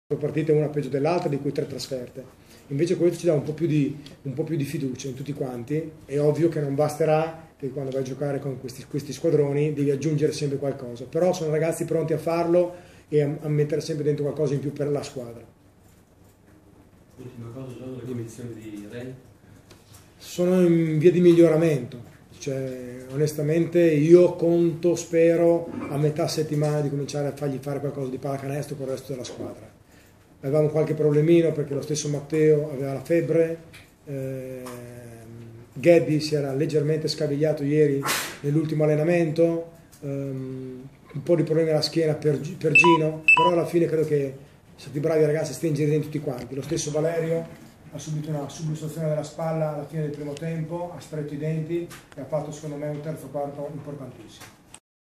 partite una peggio dell'altra, di cui 3 trasferte. Invece questo ci dà un po' più di fiducia in tutti quanti. È ovvio che non basterà, che quando vai a giocare con questi squadroni devi aggiungere sempre qualcosa, però sono ragazzi pronti a farlo e a mettere sempre dentro qualcosa in più per la squadra. Ultima cosa, Giorgio, le condizioni di Ren? Sono in via di miglioramento, cioè, onestamente io spero a metà settimana di cominciare a fargli fare qualcosa di pallacanestro con il resto della squadra. Avevamo qualche problemino perché lo stesso Matteo aveva la febbre, Geddy si era leggermente scavigliato ieri nell'ultimo allenamento, un po' di problemi alla schiena per Gino, però alla fine credo che siete bravi ragazzi a stringere dentro tutti quanti. Lo stesso Valerio ha subito una subluxazione della spalla alla fine del primo tempo, ha stretto i denti e ha fatto secondo me un terzo quarto importantissimo.